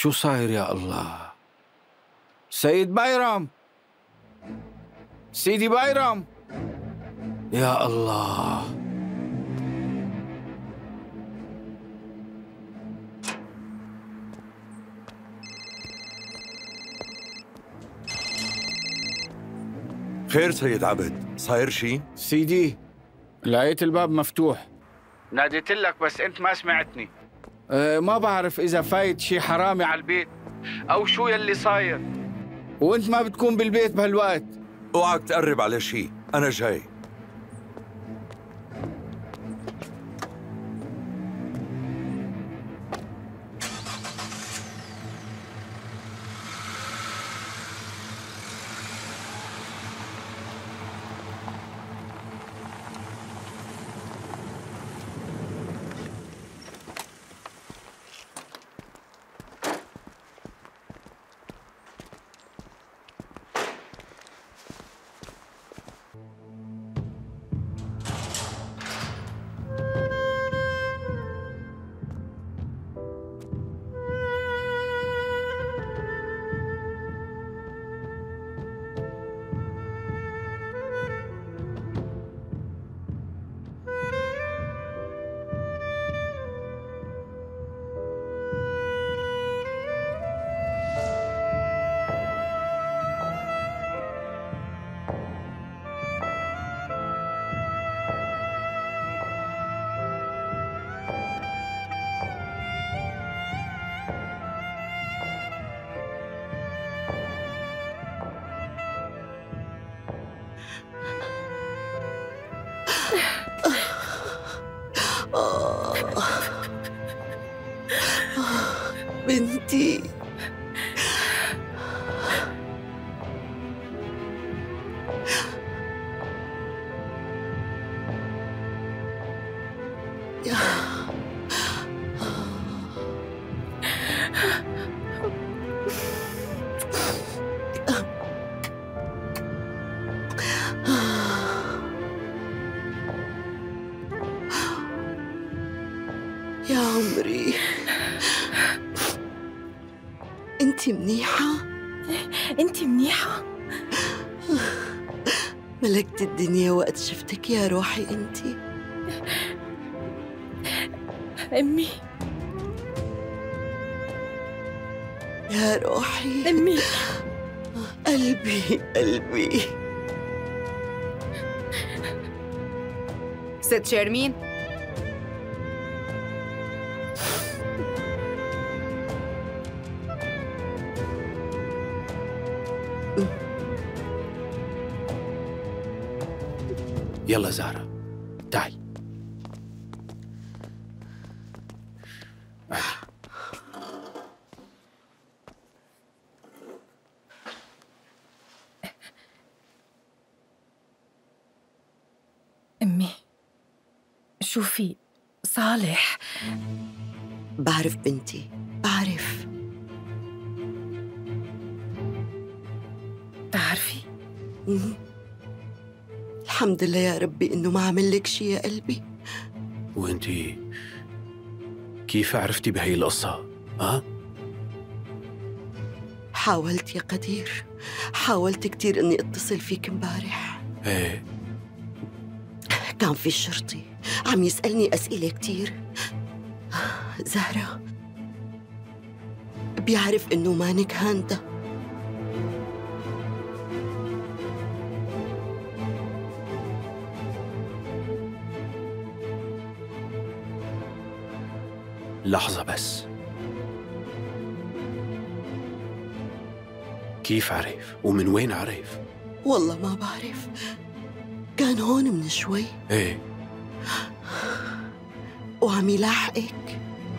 شو صاير يا الله؟ سيد بايرم، سيدي بايرم، يا الله. خير سيد عبد، صاير شي؟ سيدي لقيت الباب مفتوح، ناديت لك بس انت ما سمعتني. ما بعرف اذا فايت شي حرامي على البيت او شو يلي صاير، وانت ما بتكون بالبيت بهالوقت. اوعك تقرب على شي، انا جاي. بنتي يا عمري، انتي منيحة؟ انتي منيحة؟ ملكت الدنيا وقت شفتك يا روحي انتي. أمي، يا روحي، أمي، قلبي قلبي. ست شيرمين، يلا زهرة تعي. أمي، شوفي صالح. بعرف بنتي، بعرف. بتعرفي؟ الحمد لله يا ربي إنه ما عمل لك شي يا قلبي. وانتي كيف عرفتي بهي القصة؟ ها؟ حاولت يا قدير، حاولت كتير إني أتصل فيك امبارح. ايه، كان في الشرطي عم يسألني أسئلة كتير. زهرة بيعرف إنه مانك هانده. لحظة بس، كيف عرف؟ ومن وين عرف؟ والله ما بعرف، كان هون من شوي ايه، وعم يلاحقك.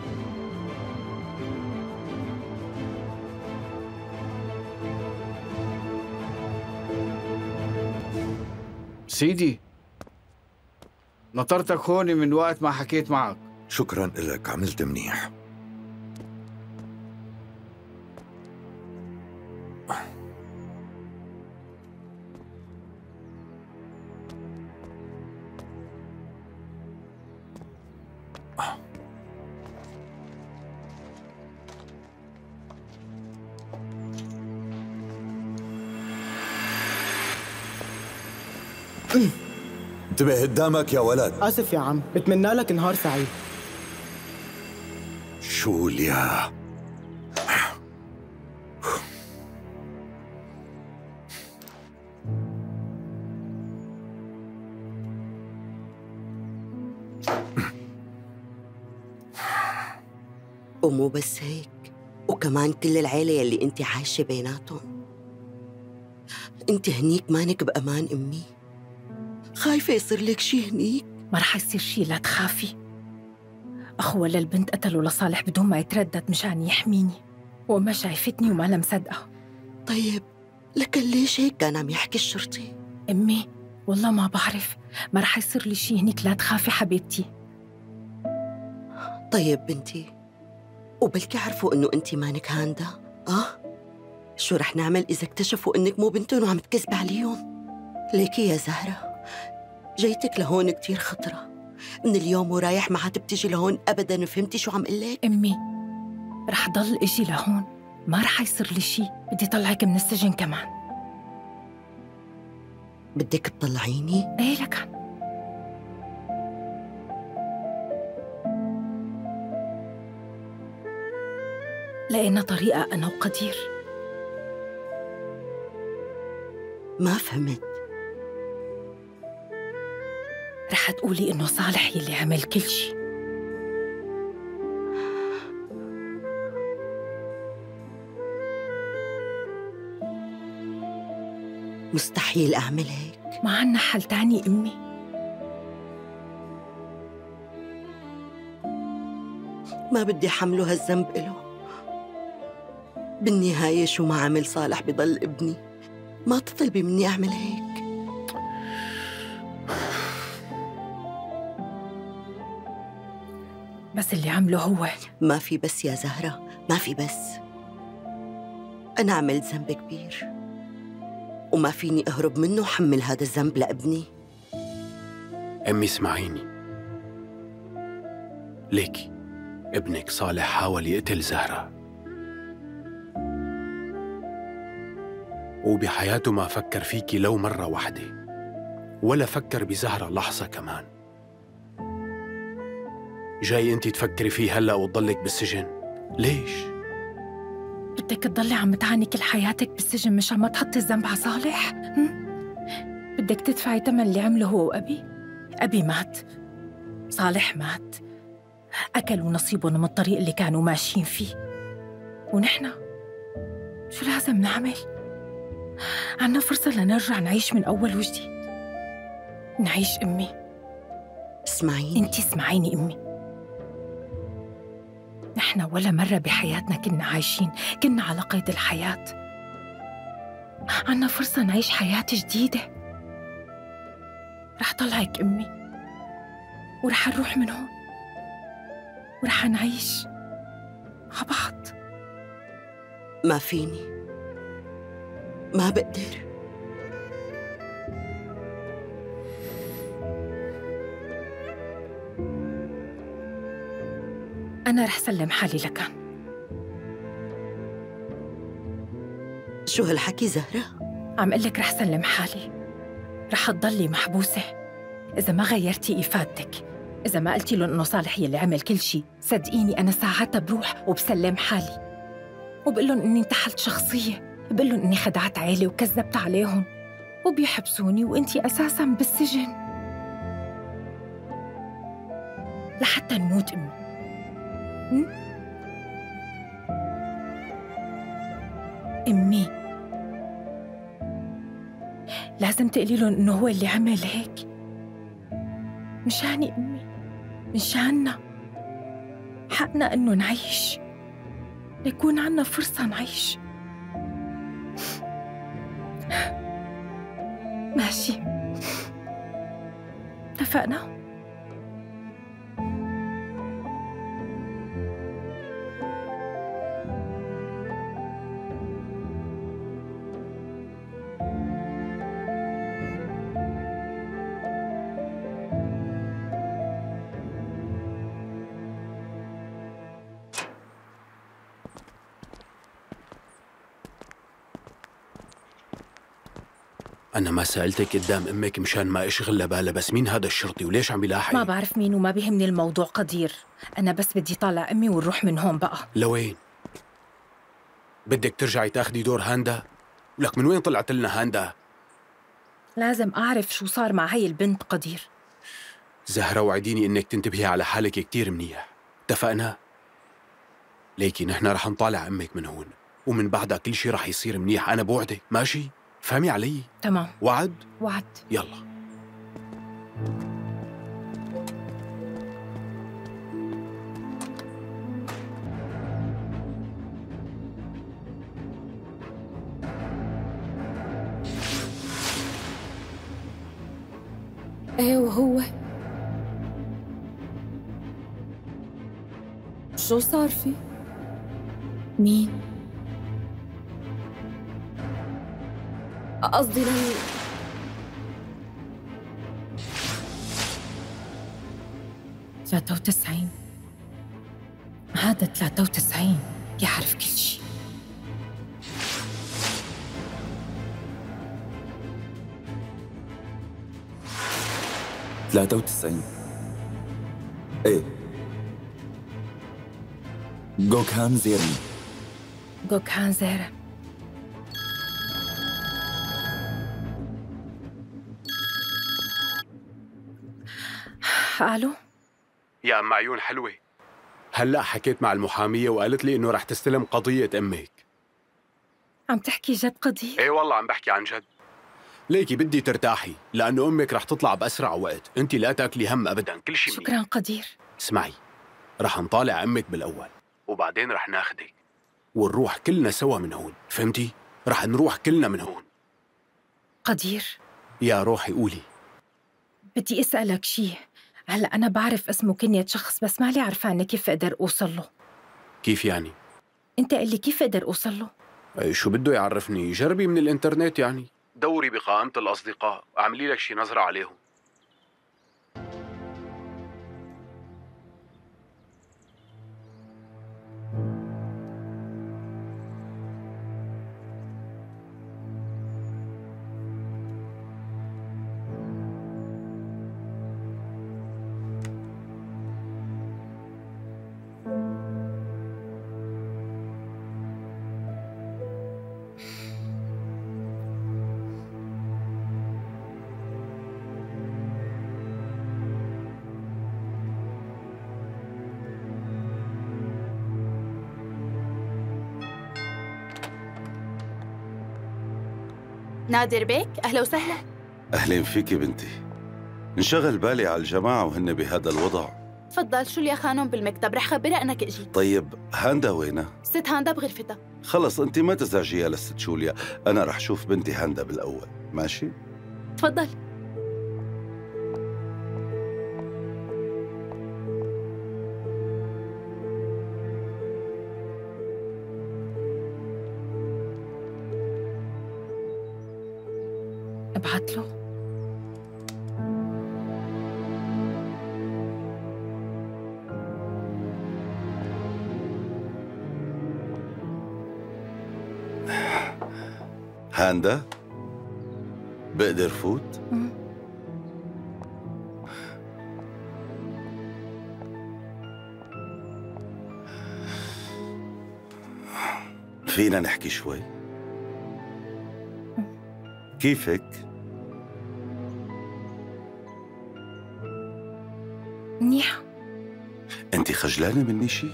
سيدي نطرتك هون من وقت ما حكيت معك. شكراً لك، عملت منيح. انتبه قدامك يا ولد. آسف يا عم، بتمنى لك نهار سعيد. جوليا، ومو بس هيك، وكمان كل العيلة يلي انت عايشة بيناتهم. انت هنيك مانك بأمان أمي، خايفة يصير لك شي هنيك. ما رح يصير شي، لا تخافي. أخوة للبنت قتلوا لصالح بدون ما يتردد مشان يحميني، وأمها شايفتني وما لها مصدقة. طيب لكن ليش هيك كان عم يحكي الشرطي؟ أمي والله ما بعرف، ما رح يصير لي شي هنيك، لا تخافي حبيبتي. طيب بنتي، وبلكي عرفوا انه انت مانك هاندا؟ شو رح نعمل اذا اكتشفوا انك مو بنتهم وعم تكذبي عليهم؟ ليكي يا زهرة، جيتك لهون كتير خطرة، من اليوم ورايح ما عاد بتجي لهون ابدا، فهمتي شو عم قلك؟ أمي رح ضل اجي لهون، ما رح يصير لي شي، بدي طلعك من السجن كمان. بدك تطلعيني؟ ايه لكن لقينا طريقة أنا وقدير. ما فهمت. رح تقولي إنه صالح يلي عمل كل شي. مستحيل أعمل هيك. ما عنا حل تاني أمي. ما بدي حمله هالذنب إله. بالنهاية شو ما عمل صالح بضل ابني، ما تطلبي مني أعمل هيك. بس اللي عمله هو. ما في بس يا زهرة، ما في بس. أنا عملت ذنب كبير وما فيني أهرب منه وحمل هذا الذنب لابني. أمي اسمعيني، ليكي ابنك صالح حاول يقتل زهرة، وبحياته ما فكر فيكي لو مرة واحدة، ولا فكر بزهرة لحظة كمان. جاي انتي تفكري فيه هلأ وتضلك بالسجن؟ ليش؟ بدك تضلي عم تعاني كل حياتك بالسجن مشان ما تحطي الذنب على صالح؟ بدك تدفعي ثمن اللي عمله هو وأبي؟ أبي مات، صالح مات، أكلوا نصيبهم من الطريق اللي كانوا ماشيين فيه، ونحن شو لازم نعمل؟ عنا فرصة لنرجع نعيش من أول وجديد، نعيش أمي. اسمعيني، أنتي اسمعيني أمي، نحن ولا مرة بحياتنا كنا عايشين، كنا على قيد الحياة. عنا فرصة نعيش حياة جديدة. رح طلعك أمي، ورح نروح من هون، ورح نعيش مع بعض. ما فيني، ما بقدر. أنا رح سلم حالي لكان. شو هالحكي زهرة؟ عم قلك رح سلم حالي، رح تضلي محبوسة إذا ما غيرتي إفادتك، إذا ما قلتي لهم إنه صالح يلي عمل كل شي. صدقيني أنا ساعتها بروح وبسلم حالي، وبقول لهم إني انتحلت شخصية، بقول لهم إني خدعت عيلي وكذبت عليهم، وبيحبسوني وإنتي أساساً بالسجن لحتى نموت أمي. أمي لازم تقولي لهم إنه هو اللي عمل هيك مشاني أمي، مشاننا، حقنا إنه نعيش، يكون عنا فرصة نعيش. ماشي، اتفقنا؟ أنا ما سألتك قدام أمك مشان ما أشغل لبالها، بس مين هذا الشرطي وليش عم بيلاحق؟ ما بعرف مين وما بيهمني الموضوع قدير. أنا بس بدي طالع أمي ونروح من هون بقى. لوين؟ بدك ترجعي تاخدي دور هاندا؟ ولك من وين طلعت لنا هاندا؟ لازم أعرف شو صار مع هي البنت قدير. زهرة وعديني إنك تنتبهي على حالك كتير منيح، اتفقنا؟ ليكي نحن رح نطالع أمك من هون، ومن بعدها كل شي رح يصير منيح، أنا بوعدك، ماشي؟ فهمي علي؟ تمام. وعد؟ وعد. يلا. ايه وهو شو صار فيه؟ مين؟ قصدي 93. هذا 93 يعرف كل شيء. ايه جوكهان زيرن. جوكهان زيرن. الو يا أم عيون حلوة، هلأ حكيت مع المحامية وقالت لي إنه رح تستلم قضية أمك. عم تحكي جد قضية؟ إيه والله عم بحكي عن جد. ليكي بدي ترتاحي لأنه أمك رح تطلع بأسرع وقت، أنت لا تاكلي هم أبدا، كل شيء شكرا قدير. اسمعي، رح نطالع أمك بالأول وبعدين رح ناخدك ونروح كلنا سوا من هون، فهمتي؟ رح نروح كلنا من هون. قدير يا روحي قولي. بدي أسألك شيء. هلأ أنا بعرف اسمه كنية شخص بس مالي عرفانة كيف أقدر أوصل له. كيف يعني؟ أنت قل لي كيف أقدر أوصل له؟ شو بده يعرفني؟ جربي من الإنترنت يعني، دوري بقائمة الأصدقاء، اعملي لك شي نظرة عليهم. نادر بيك، أهلا وسهلا. أهلين فيك بنتي. انشغل بالي على الجماعة وهن بهذا الوضع. تفضل، شو اللي خانون بالمكتب؟ رح خبرها أنك إجيت. طيب هاندا وينها؟ ست هاندا بغرفتها. خلص أنت ما تزعجيها لست جوليا، أنا رح شوف بنتي هاندا بالأول، ماشي؟ تفضل. ابعت له. هاندا بقدر فوت؟ فينا نحكي شوي؟ كيفك؟ منيحة. أنت خجلانة مني شي؟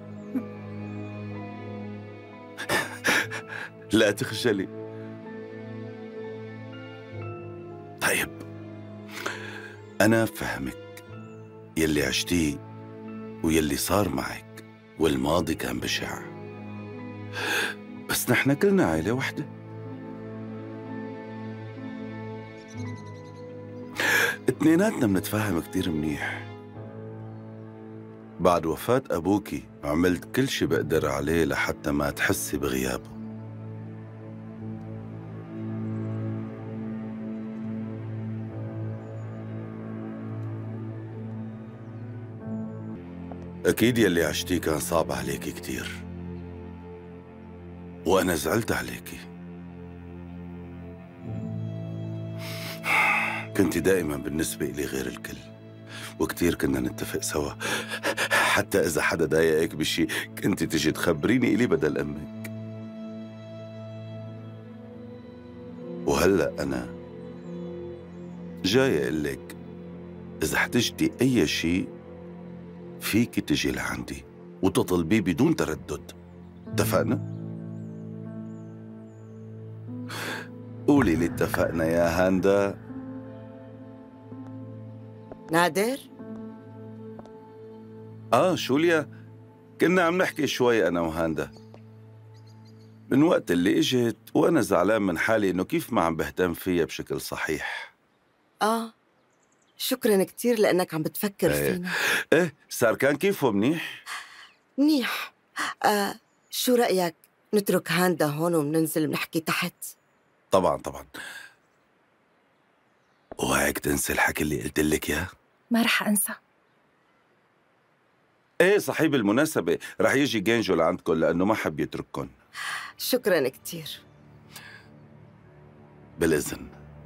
لا تخجلي. طيب أنا فهمك، يلي عشتيه ويلي صار معك والماضي كان بشع، بس نحن كلنا عائلة وحدة. اتنيناتنا منتفاهم كتير منيح. بعد وفاة أبوكي عملت كل شي بقدر عليه لحتى ما تحسي بغيابه. أكيد يلي عشتيه كان صعب عليكي كتير، وأنا زعلت عليكي، كنت دائما بالنسبة إلي غير الكل، وكتير كنا نتفق سوا. حتى إذا حدا ضايقك بشي كنت تجي تخبريني إلي بدل أمك. وهلأ أنا جاي أقول لك إذا احتجتي أي شي فيك تجي لعندي وتطلبيه بدون تردد. اتفقنا؟ قولي لي اتفقنا يا هاندا. نادر؟ شوليا، كنا عم نحكي شوي أنا وهاندا من وقت اللي إجت، وأنا زعلان من حالي إنه كيف ما عم بهتم فيها بشكل صحيح. شكراً كتير لأنك عم بتفكر فينا. ساركان كيفه؟ منيح؟ منيح. شو رأيك نترك هاندا هون ومننزل بنحكي تحت؟ طبعاً. وهيك تنسي الحكي اللي قلت لك إياه؟ ما رح أنسى. صحيح، بالمناسبة رح يجي جينجو لعندكم لأنه ما حب يترككم. شكراً كتير. بالإذن.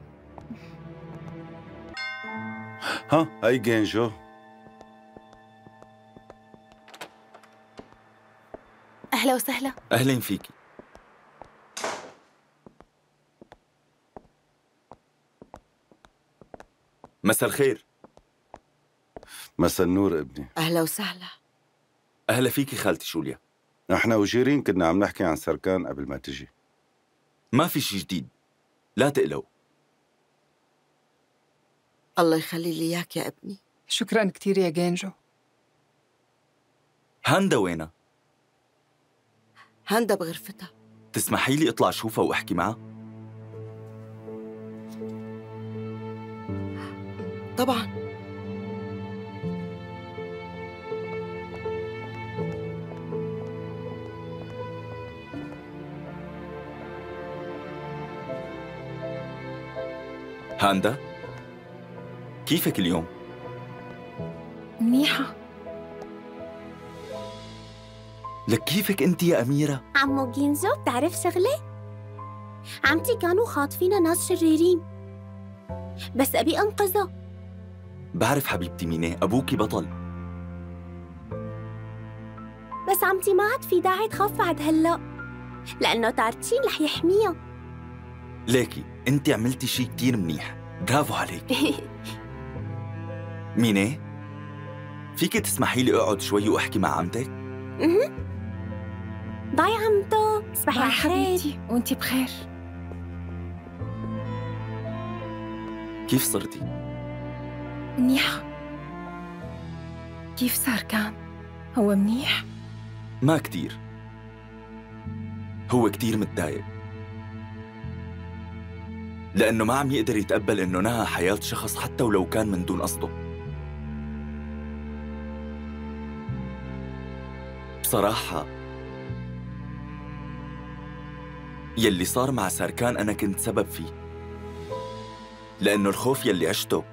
هاي جينجو. أهلا وسهلا. أهلين فيكي. مساء الخير. مساء النور ابني. أهلا وسهلا. أهلا فيكي خالتي شوليا. نحن وجيرين كنا عم نحكي عن سركان قبل ما تجي. ما في شي جديد، لا تقلقوا. الله يخلي لي إياك يا ابني. شكراً كتير يا جينجو. هاندا وينها؟ هاندا بغرفتها. تسمحي لي اطلع اشوفها واحكي معها؟ طبعاً. هاندا، كيفك اليوم؟ منيحة. لك كيفك انت يا أميرة؟ عمو جينزو بتعرف شغلة؟ عمتي كانوا خاطفينها ناس شريرين، بس أبي أنقذها. بعرف حبيبتي مينة، أبوكي بطل. بس عمتي ما عاد في داعي تخاف بعد هلأ، لأنه تارتشين رح يحميها. ليكي انت عملتي شي كتير منيح، برافو عليك. مينة، فيك تسمحي لي اقعد شوي واحكي مع عمتك؟ باي عمتو، تصبحي على خير. حبيبتي وانتي بخير. كيف صرتي؟ منيحة. كيف ساركان؟ هو منيح؟ ما كتير، هو كتير متضايق لأنه ما عم يقدر يتقبل إنه نهى حياة شخص حتى ولو كان من دون قصده. بصراحة يلي صار مع ساركان أنا كنت سبب فيه، لأنه الخوف يلي عشته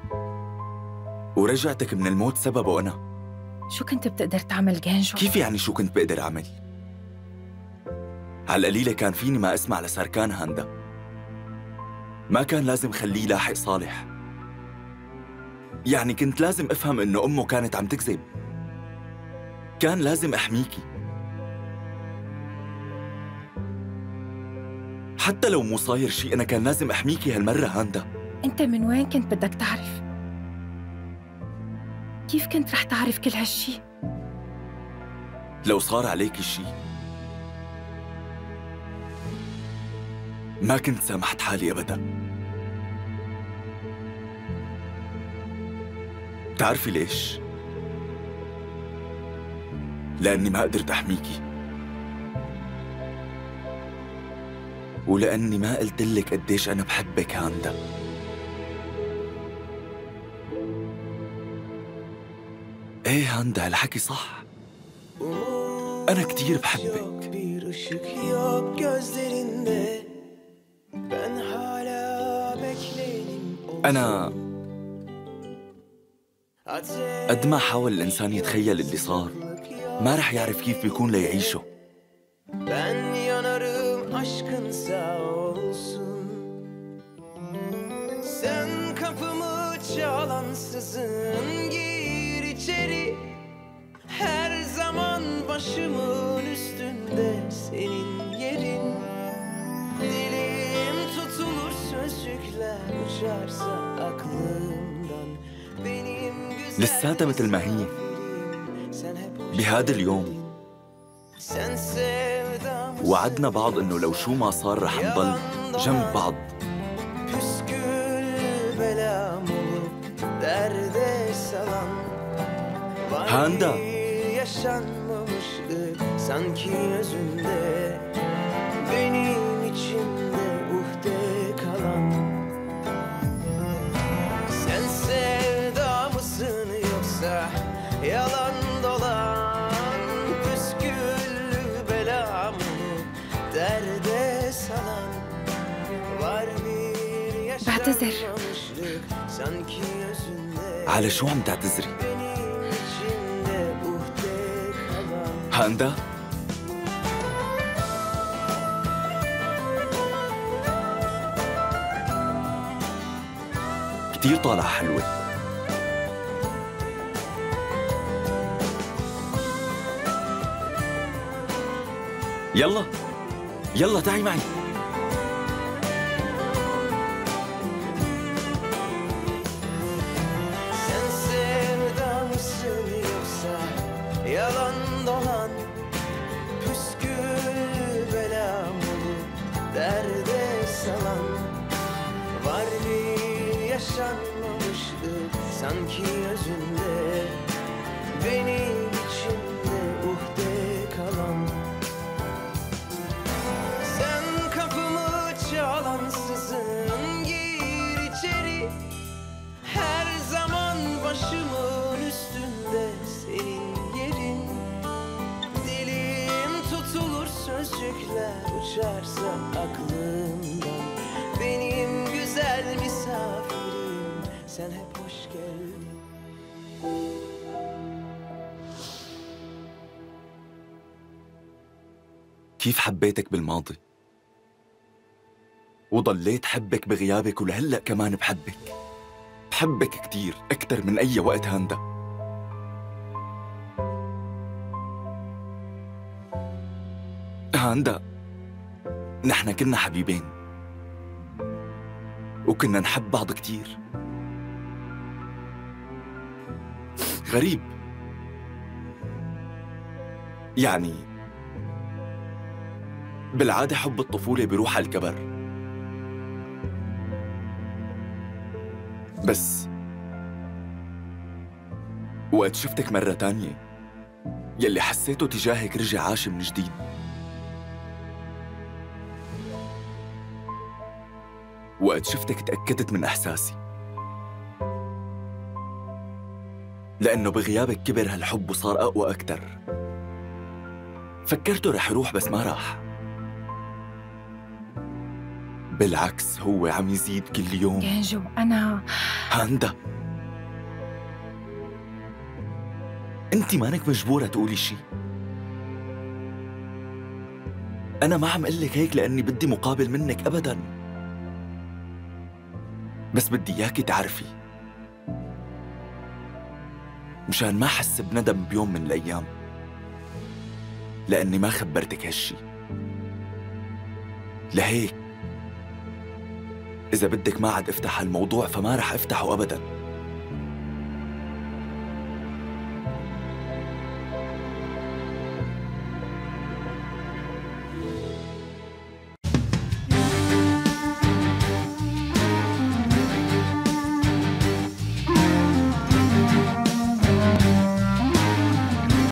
ورجعتك من الموت سببه أنا. شو كنت بتقدر تعمل جينجو؟ كيف يعني شو كنت بقدر أعمل؟ على القليلة كان فيني ما أسمع لساركان هاندا، ما كان لازم خليه يلاحق صالح. يعني كنت لازم أفهم إنه أمه كانت عم تكذب، كان لازم أحميكي حتى لو مو صاير شي. أنا كان لازم أحميكي هالمرة هاندا. أنت من وين كنت بدك تعرف؟ كيف كنت رح تعرف كل هالشي؟ لو صار عليكي شي ما كنت سامحت حالي أبداً. بتعرفي ليش؟ لأني ما قدرت أحميكي، ولأني ما قلت لك قديش أنا بحبك هاندا. إيه هاندا، هالحكي صح، أنا كتير بحبك. أنا قد ما حاول الإنسان يتخيل اللي صار ما رح يعرف كيف بيكون ليعيشه. Ben yanarım aşkın sağ olsun. Sen ansızın gir içeri. Her zaman başımın üstünde senin yerin. Dilim tutulur sözcükler uçarsa aklımdan. Benim güzel لساتها مثل ما هي بهذا اليوم. وعدنا بعض انه لو شو ما صار رح نضل جنب بعض. هاندا sanki özünde benim içimde uhde kalan. Sen sevda mısın yoksa yalan dolan püskül belamı derde salan. Var bir yaşanmamışlık sanki özünde. على شو عم تعتذري؟ هاندا؟ كتير طالعة حلوة. يلا يلا تعي معي. Yalan dolan püskül belam olup derde salan. Var bir yaşanmamışlık sanki özünde benim içimde uhde kalan. Sen kapımı çalansızın gir içeri. Her zaman başımın üstünde senin yerin. Dilim tutulur sözcükler uçarsa aklımdan. Benim güzel misafirim sen hep hoş geldin. كيف حبيتك بالماضي وضليت حبك بغيابك ولهلأ كمان بحبك. بحبك كتير أكتر من أي وقت هاندا. هاندا نحن كنا حبيبين وكنا نحب بعض كتير. غريب يعني بالعادة حب الطفولة بيروح على الكبر، بس وقت شفتك مرة تانية يلي حسيته تجاهك رجع عاش من جديد. وقت شفتك تأكدت من إحساسي، لأنه بغيابك كبر هالحب وصار أقوى أكتر. فكرته رح يروح بس ما راح، بالعكس هو عم يزيد كل يوم. جانجو أنا هاندا أنت مانك مجبورة تقولي شي. أنا ما عم قلك هيك لأني بدي مقابل منك أبداً، بس بدي إياكي تعرفي مشان ما أحس بندم بيوم من الأيام لأني ما خبرتك هالشي. لهيك إذا بدك ما عاد افتح هالموضوع فما رح افتحه أبداً.